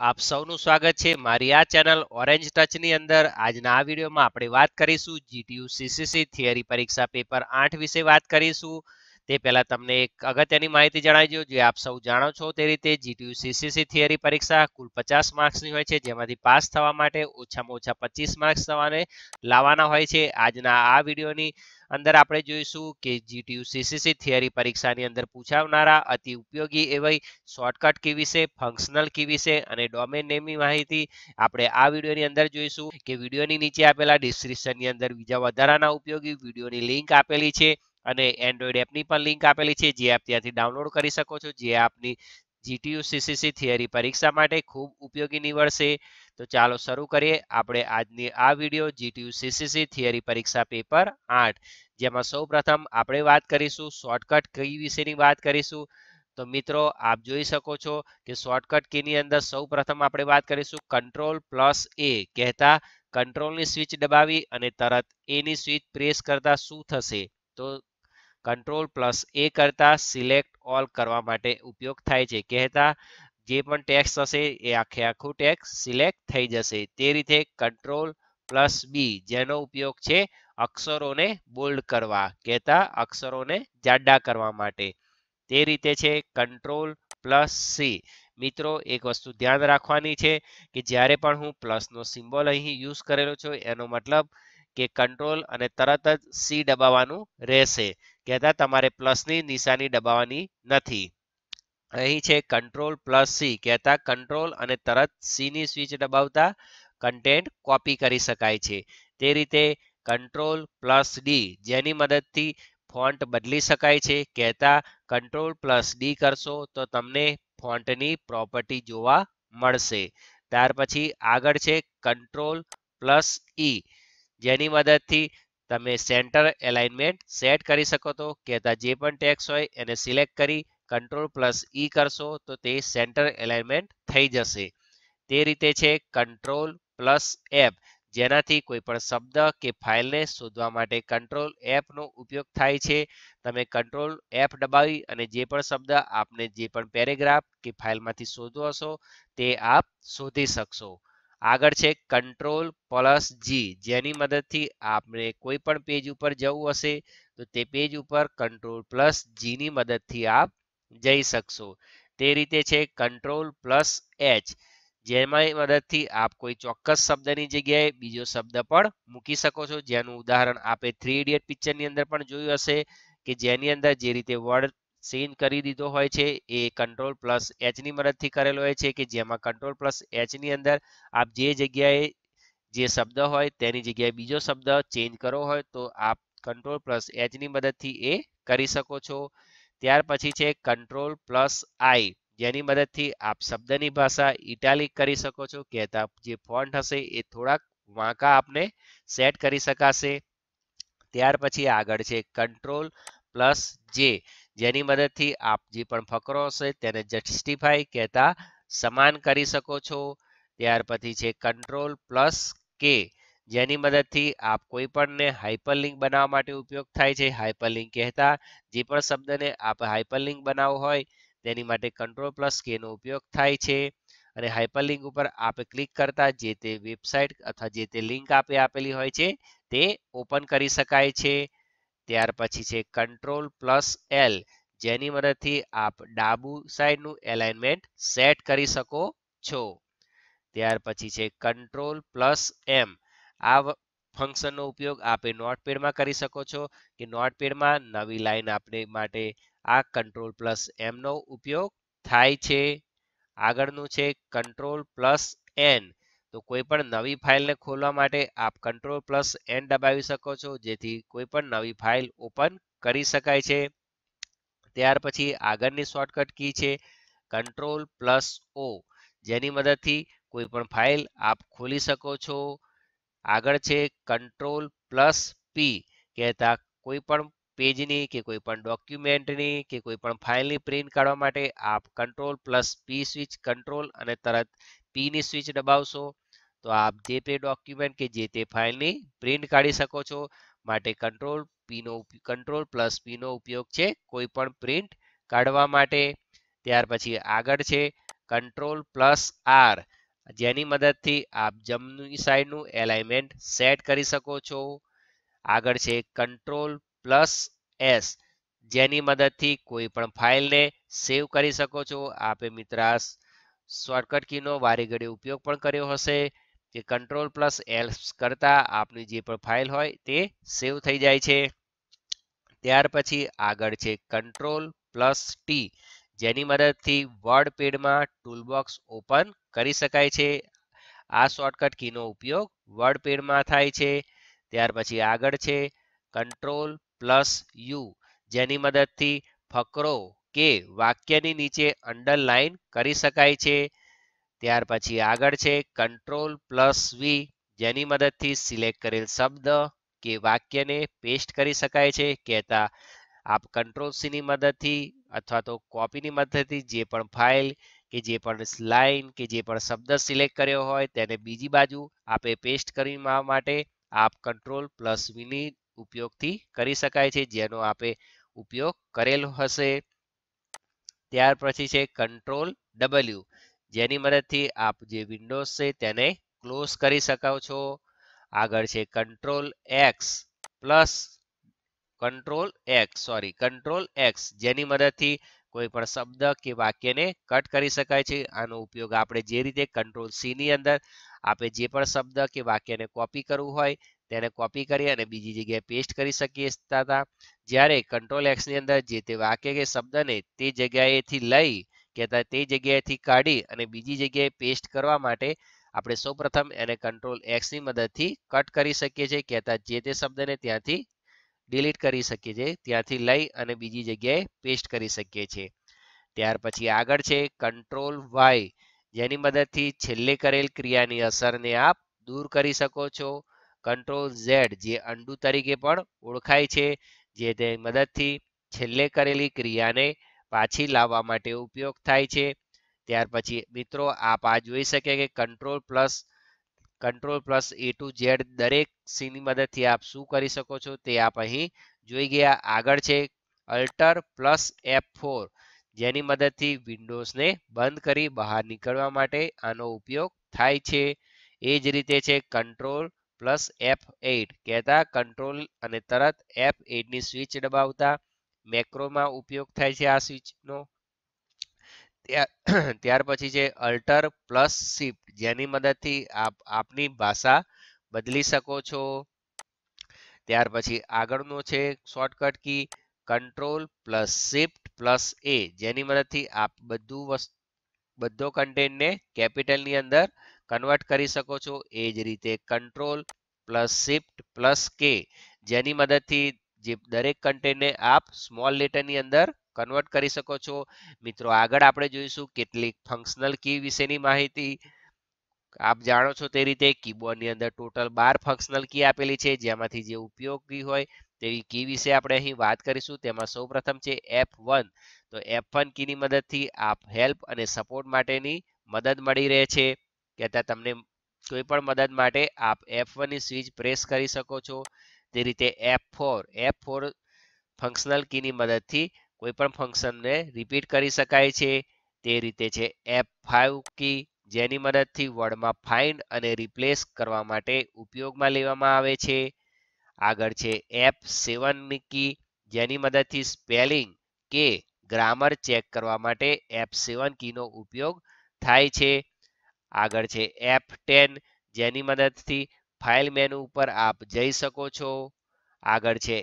આપ સૌનું સ્વાગત છે મારી આ ચેનલ ઓરેન્જ ટચની અંદર. આજના આ વિડીયોમાં આપણે વાત કરીશું જીટીયુ સીસીસી થિયરી પરીક્ષા પેપર 8 વિશે વાત કરીશું. તે પહેલા તમને એક અગત્યની માહિતી જણાવી દઉં. જે આપ સૌ જાણો છો તે રીતે જીટીયુ સીસીસી થિયરી પરીક્ષા કુલ 50 માર્ક્સની હોય છે, જેમાંથી પાસ થવા માટે ઓછામાં ઓછા 25 માર્ક્સ તમારે લાવવાના હોય છે. આજના આ વિડીયોની અંદર આપણે જોઈશું કે જીટીયુ સીસીસી થિયરી પરીક્ષાની અંદર પૂછાવનારા અતિ ઉપયોગી એવી શોર્ટકટ કી વિશે, ફંક્શનલ કી વિશે અને ડોમેન નેમની માહિતી આપણે આ વિડીયોની અંદર જોઈશું. કે વિડીયોની નીચે આપેલા ડિસ્ક્રિપ્શનની અંદર બીજા વધારાના ઉપયોગી વિડીયોની લિંક આપેલી છે અને એન્ડ્રોઈડ એપની પણ લિંક આપેલી છે, જે આપ ત્યાંથી ડાઉનલોડ કરી શકો છો, જે આપની જીટીયુ સીસીસી થિયરી પરીક્ષા માટે ખૂબ ઉપયોગી નીવડશે. તો ચાલો શરૂ કરીએ આપણે આજની આ વિડીયો જીટીયુ સીસીસી થિયરી પરીક્ષા પેપર 8, જેમાં સૌપ્રથમ આપણે વાત કરીશું શોર્ટકટ કી વિશેની વાત કરીશું. તો મિત્રો આપ જોઈ શકો છો કે શોર્ટકટ કીની અંદર સૌપ્રથમ આપણે વાત કરીશું Ctrl+A, કહેતા કંટ્રોલની સ્વિચ દબાવી અને તરત એ ની સ્વિચ પ્રેસ કરતા શું થશે? તો Ctrl+A કરતા સિલેક્ટ ઓલ કરવા માટે ઉપયોગ થાય છે. કહેતા જે પણ ટેક્સ્ટ હશે એ આખું ટેક્સ્ટ સિલેક્ટ થઈ જશે. તે રીતે Ctrl+B, જેનો ઉપયોગ છે અક્ષરોને બોલ્ડ કરવા, કહેતા અક્ષરોને જાડા કરવા માટે. તે રીતે છે Ctrl+C. મિત્રો એક વસ્તુ ધ્યાન રાખવાની છે કે જ્યારે પણ હું પ્લસનો સિમ્બોલ અહીં યુઝ કરેલો છે, એનો મતલબ કે કંટ્રોલ અને તરત જ સી દબાવવાનું રહેશે. કહેતા તમારે પ્લસની નિશાની દબાવવાની નથી. અહીં છે Ctrl+C, કહેતા કંટ્રોલ અને તરત સી ની સ્વિચ દબાવતા કન્ટેન્ટ કોપી કરી શકાય છે. તે રીતે Ctrl+D, જેની મદદથી ફોન્ટ બદલી શકાય છે. કહેતા Ctrl+D કરશો તો તમને ફોન્ટની પ્રોપર્ટી જોવા મળશે. ત્યાર પછી આગળ છે Ctrl+E, જેની મદદથી તમે સેન્ટર એલાઇનમેન્ટ સેટ કરી શકો છો. કહેતા જે પણ ટેક્સ્ટ હોય એને સિલેક્ટ કરી Ctrl+E કરશો તો તે સેન્ટર એલાઇનમેન્ટ થઈ જશે. તે રીતે છે Ctrl+F, જેનાથી કોઈ પણ શબ્દ કે ફાઇલને શોધવા માટે Ctrl+F નો ઉપયોગ થાય છે. તમે Ctrl+F દબાવી અને જે પણ શબ્દ આપને જે પણ પેરેગ્રાફ કે ફાઇલમાંથી શોધવો હશો તે આપ શોધી શકશો. આગળ છે Ctrl+G, જેની મદદથી આપણે કોઈ પણ પેજ ઉપર જવું હશે તો તે પેજ ઉપર Ctrl+G ની મદદથી આપ જઈ શકશો. તે રીતે છે Ctrl+H, જેમાં મદદથી આપ કોઈ ચોક્કસ શબ્દની જગ્યાએ બીજો શબ્દ પણ મૂકી શકો છો. જેનું ઉદાહરણ આપે 3 ઇડિયટ પિક્ચરની અંદર પણ જોયું હશે કે જેની અંદર જે રીતે વર્ડ ચેન્જ કરી દીધો હોય છે એ Ctrl+H ની મદદથી કરેલો હોય છે. કે જેમાં Ctrl+H ની અંદર આપ જે જગ્યાએ જે શબ્દ હોય તેની જગ્યાએ બીજો શબ્દ ચેન્જ કરવો હોય તો આપ Ctrl+H ની મદદથી એ કરી શકો છો. ત્યાર પછી છે Ctrl+I, જેની મદદથી આપ શબ્દની ભાષા ઇટાલિક કરી શકો છો. કહેતા જે ફોન્ટ હશે એ થોડાક વાંકા આપને સેટ કરી શકાશે. ત્યાર પછી આગળ છે Ctrl+J, જેની મદદથી આપ જે પણ ફકરો હશે તેને જસ્ટિફાઈ, કહેતા સમાન કરી શકો છો. ત્યાર પછી છે Ctrl+K, જેની મદદથી આપ કોઈ પણને હાઇપરલિંક બનાવવા માટે ઉપયોગ થાય છે. હાઇપરલિંક કહેતા જે પણ શબ્દને આપ હાઇપરલિંક બનાવવો હોય તેની માટે Ctrl+K નો ઉપયોગ થાય છે. અને હાઇપરલિંક ઉપર આપે ક્લિક કરતા જે તે વેબસાઇટ અથવા જે તે લિંક આપેલી હોય છે તે ઓપન કરી શકાય છે. ત્યાર પછી છે Ctrl+L, જેની મદદથી આપ ડાબુ સાઈડનું એલાઇનમેન્ટ સેટ કરી શકો છો. ત્યાર પછી છે Ctrl+M. આ ફંક્શનનો ઉપયોગ આપે નોટપેડમાં કરી શકો છો. કે નોટપેડમાં નવી લાઈન આપને માટે આ Ctrl+M નો ઉપયોગ થાય છે. આગળનું છે Ctrl+N. તો કોઈ પણ નવી ફાઇલને ખોલવા માટે આપ Ctrl+N દબાવી શકો છો, જેથી કોઈ પણ નવી ફાઇલ ઓપન કરી શકાય છે. ત્યાર પછી આગળની શોર્ટકટ કી છે Ctrl+O, જેની મદદથી કોઈ પણ ફાઇલ આપ ખોલી શકો છો. આગળ છે Ctrl+P, કહેતા કોઈ પણ પેજની કે કોઈ પણ ડોક્યુમેન્ટની કે કોઈ પણ ફાઇલની પ્રિન્ટ કાઢવા માટે આપ Ctrl+P સ્વિચ કંટ્રોલ અને તરત P ની સ્વિચ દબાવશો તો આપ જે તે ડોક્યુમેન્ટ કે જે તે ફાઇલની પ્રિન્ટ કાઢી શકો છો. માટે Ctrl+P નો ઉપયોગ છે કોઈ પણ પ્રિન્ટ કાઢવા માટે. ત્યાર પછી આગળ છે Ctrl+R, જેની મદદથી આપ જમણી સાઈડનું એલાઇનમેન્ટ સેટ કરી શકો છો. આગળ છે Ctrl+S, જેની મદદથી કોઈ પણ ફાઇલને સેવ કરી શકો છો. આપે મિત્ર શોર્ટકટ કીનો વારે ઘડીએ ઉપયોગ પણ કર્યો હશે કે Ctrl+S કરતા આપની જે પણ ફાઇલ હોય તે સેવ થઈ જાય છે. ત્યાર પછી આગળ છે Ctrl+T, જેની મદદથી વર્ડ પેડમાં ટૂલબોક્સ ઓપન કરી શકાય છે. આ શોર્ટકટ કીનો ઉપયોગ વર્ડ પેડમાં થાય છે. ત્યાર પછી આગળ છે Ctrl+U, જેની મદદથી ફકરો કે વાક્યની નીચે અંડરલાઈન કરી શકાય છે. ત્યાર પછી આગળ છે Ctrl+V, જેની મદદથી સિલેક્ટ કરેલ શબ્દ કે વાક્યને પેસ્ટ કરી શકાય છે. કહેતા આપ Ctrl+C ની મદદથી અથવા તો કોપીની મદદથી જે પણ ફાઇલ કે જે પણ લાઈન કે જે પણ શબ્દ સિલેક્ટ કર્યો હોય તેને બીજી બાજુ આપે પેસ્ટ કરવા માટે આપ Ctrl+V ની ઉપયોગથી કરી શકાય છે, જેનો આપે ઉપયોગ કરેલો હશે. ત્યાર પછી છે Ctrl+W, જેની મદદથી આપ જે વિન્ડોઝ છે તેને ક્લોઝ કરી શકો છો. આગળ છે Ctrl+X, જેની મદદથી કોઈ પણ શબ્દ કે વાક્યને કટ કરી શકાય છે. આનો ઉપયોગ આપણે જે રીતે Ctrl+C ની અંદર આપણે જે પણ શબ્દ કે વાક્યને કોપી કરવું હોય તેને કોપી કરી અને બીજી જગ્યાએ પેસ્ટ કરી શકીએ હતા. જ્યારે Ctrl+X ની અંદર જે તે વાક્ય કે શબ્દને તે જગ્યાએથી લઈ કે તે જગ્યાએથી કાઢી અને બીજી જગ્યાએ પેસ્ટ કરવા માટે આપણે સૌપ્રથમ એને Ctrl+X ની મદદથી કટ કરી શકીએ છીએ. કહેતા જે તે શબ્દને ત્યાંથી ડિલીટ કરી શકીએ છીએ, ત્યાંથી લઈ અને બીજી જગ્યાએ પેસ્ટ કરી શકીએ છીએ. ત્યાર પછી આગળ છે Ctrl+Y, જેની મદદથી છેલ્લે કરેલ ક્રિયાની અસરને આપ દૂર કરી શકો છો. Ctrl+Z, જે અન્ડુ તરીકે પણ ઓળખાય છે, જે તે મદદથી છેલ્લે કરેલી ક્રિયાને પાછી લાવવા માટે ઉપયોગ થાય છે. ત્યાર પછી મિત્રો આપ આ જોઈ શકે કે Ctrl+A to Z દરેક ની મદદથી આપ શું કરી શકો છો તે આપ અહીં જોઈ ગયા. આગળ છે Alt+F4, જેની મદદથી વિન્ડોઝને બંધ કરી બહાર નીકળવા માટે આનો ઉપયોગ થાય છે. એ જ રીતે છે Ctrl+F8, કહેતા કંટ્રોલ અને તરત F8 ની સ્વિચ દબાવતા મેક્રોમાં ઉપયોગ થાય છે આ સ્વિચનો. ત્યાર પછી છે Alt+Shift, જેની મદદથી આપ આપની ભાષા બદલી શકો છો. ત્યાર પછી આગળનો છે શોર્ટકટ કી Ctrl+Shift+A, જેની મદદથી આપ બધો કન્ટેન્ટને કેપિટલની અંદર કન્વર્ટ કરી શકો છો. એ જ રીતે Ctrl+Shift+K, જેની મદદથી જે દરેક કન્ટેન્ટને આપ સ્મોલ લેટરની અંદર કન્વર્ટ કરી શકો છો. મિત્રો આગળ આપણે જોઈશું કેટલીક ફંક્શનલ કી વિશેની માહિતી. આપ જાણો છો તે રીતે કીબોર્ડની અંદર ટોટલ 12 ફંક્શનલ કી આપેલી છે, જેમાંથી જે ઉપયોગી હોય તેવી કી વિશે આપણે અહીં વાત કરીશું. તેમાં સૌપ્રથમ છે F1. તો F1 કીની મદદથી આપ હેલ્પ અને સપોર્ટ માટેની મદદ મળી રહે છે. કહેતા તમને કોઈ પણ મદદ માટે આપ F1 ની સ્વિચ પ્રેસ કરી શકો છો. તે રીતે F4 ફંક્શનલ કીની મદદથી કોઈ પણ ફંક્શનને રિપીટ કરી શકાય છે. તે રીતે છે F5 કી, જેની મદદથી વર્ડમાં ફાઇન્ડ અને રિપ્લેસ કરવા માટે ઉપયોગમાં લેવામાં આવે છે. આગળ છે F7 ની કી, જેની મદદથી સ્પેલિંગ કે ગ્રામર ચેક કરવા માટે F7 કીનો ઉપયોગ થાય છે. આગળ છે F10, જેની મદદથી ફાઇલ મેનુ ઉપર આપ જઈ શકો છો. આગળ છે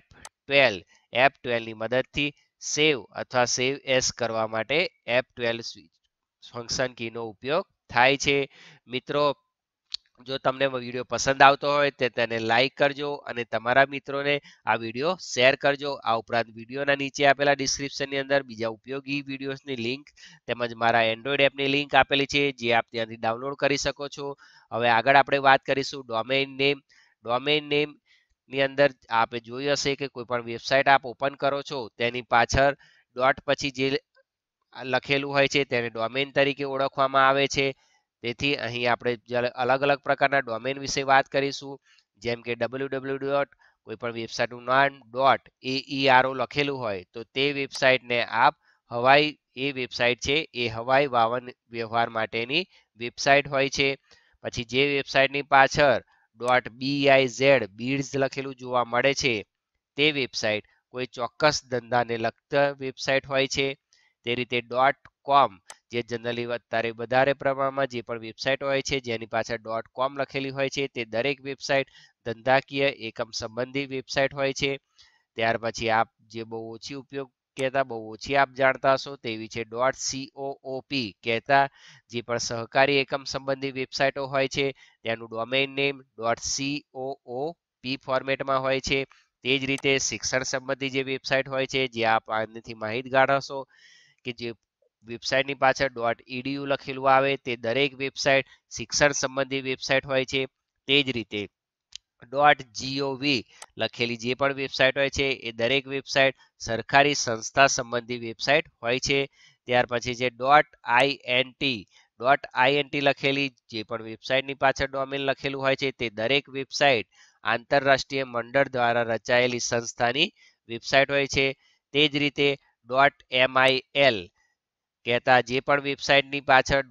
F12 ની મદદથી સેવ અથવા સેવ એસ કરવા માટે F12 ફંક્શન કીનો ઉપયોગ થાય છે. મિત્રો જો તમને વિડીયો પસંદ આવતો હોય તો તેને લાઈક કરજો અને તમારા મિત્રોને આ વિડીયો શેર કરજો. આ ઉપરાંત વિડીયોના નીચે આપેલા ડિસ્ક્રિપ્શનની અંદર બીજા ઉપયોગી વિડીયોઝની લિંક તેમજ મારા એન્ડ્રોઈડ એપની લિંક આપેલી છે, જે આપ ત્યાંથી ડાઉનલોડ કરી શકો છો. હવે આગળ આપણે વાત કરીશું ડોમેઇન નેમ. ડોમેઇન નેમ ની અંદર આપે જોયું હશે કે કોઈ પણ વેબસાઇટ આપ ઓપન કરો છો તેની પાછળ ડોટ પછી જે લખેલું હોય છે તેને ડોમેઇન તરીકે ઓળખવામાં આવે છે. તેથી અહીં આપણે અલગ અલગ પ્રકારના ડોમેઇન વિશે વાત કરીશું, જેમ કે www. કોઈ પણ વેબસાઇટનું નામ .aero લખેલું હોય તો તે વેબસાઇટને આપ હવાઈ એ વેબસાઇટ છે એ હવાઈ વાહન વ્યવહાર માટેની વેબસાઇટ હોય છે. પછી જે વેબસાઇટની પાછળ .biz બીડ્સ લખેલું જોવા મળે છે તે વેબસાઇટ કોઈ ચોક્કસ ધંધાને લગતા વેબસાઇટ હોય છે. તે રીતે .com જે જનરલી વધારે પ્રમાણમાં જે પણ વેબસાઇટ હોય છે જેની પાછળ .com લખેલી હોય છે તે દરેક વેબસાઇટ ધંધાકીય એકમ સંબંધી વેબસાઇટ હોય છે. ત્યાર પછી આપ જે બહુ ઓછી ઉપયોગ કહેતા બહુ ઓછી આપ જાણતા હશો તેવી છે .coop કહેતા જે પણ સહકારી એકમ સંબંધી વેબસાઇટો હોય છે તેનું ડોમેઇન નેમ .coop ફોર્મેટમાં હોય છે. તે જ રીતે શિક્ષણ સંબંધી જે વેબસાઇટ હોય છે જે આપ આનાથી માહિતગાર હશો કે જે વેબસાઇટની પાછળ .edu લખેલું આવે તે દરેક વેબસાઇટ શિક્ષણ સંબંધી વેબસાઇટ હોય છે. તે જ રીતે .gov લખેલી જે પણ વેબસાઇટ હોય છે એ દરેક વેબસાઇટ સરકારી સંસ્થા સંબંધી વેબસાઇટ હોય છે. ત્યાર પછી છે .int લખેલી જે પણ વેબસાઇટની પાછળ ડોમેન લખેલું હોય છે તે દરેક વેબસાઇટ આંતરરાષ્ટ્રીય મંડળ દ્વારા રચાયેલી સંસ્થાની વેબસાઇટ હોય છે. તે જ રીતે .mil કહેતા જે પણ વેબસાઇટની પાછળ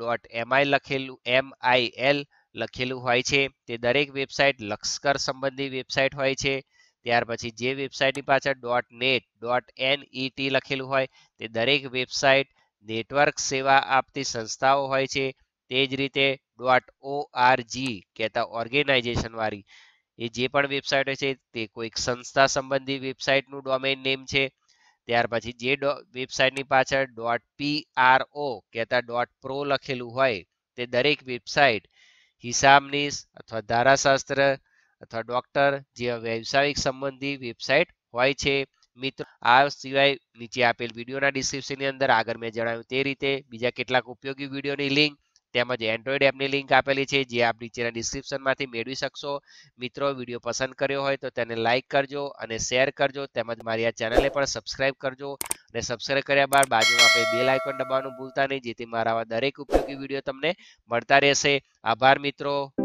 .mil લખેલું હોય છે તે દરેક વેબસાઇટ લશ્કર સંબંધી વેબસાઇટ હોય છે. ત્યાર પછી જે વેબસાઇટની પાછળ .net લખેલું હોય તે દરેક વેબસાઇટ નેટવર્ક સેવા આપતી સંસ્થાઓ હોય છે. તે જ રીતે .org કહેતા ઓર્ગેનાઇઝેશન વાળી એ જે પણ વેબસાઇટ હોય છે તે કોઈક સંસ્થા સંબંધી વેબસાઇટનું ડોમેઇન નેમ છે. ત્યાર પછી જે વેબસાઇટની પાછળ .pro કહેતા .pro લખેલું હોય તે દરેક વેબસાઇટ હિસાબનીસ અથવા ધારાશાસ્ત્ર અથવા ડોક્ટર જેવા વ્યવસાયિક સંબંધી વેબસાઇટ હોય છે. મિત્રો આ સિવાય નીચે આપેલ વિડીયોના ડિસ્ક્રિપ્શનની અંદર આગળ મેં જણાવ્યું તે રીતે બીજા કેટલાક ઉપયોગી વિડીયોની લિંક તેમજ એન્ડ્રોઈડ એપની લિંક આપેલી છે જે આપ નીચેના ડિસ્ક્રિપ્શનમાંથી મેળવી શકશો. મિત્રો વિડીયો પસંદ કર્યો હોય તો તેને લાઇક કરજો અને શેર કરજો તેમજ મારી આ ચેનલને પણ સબસ્ક્રાઇબ કરજો અને સબસ્ક્રાઇબ કર્યા બાદ બાજુમાં આપેલ બેલ આઇકોન દબાવવાનું ભૂલતા નહીં જેથી મારા આવા દરેક ઉપયોગી વિડીયો તમને મળતા રહેશે. આભાર મિત્રો.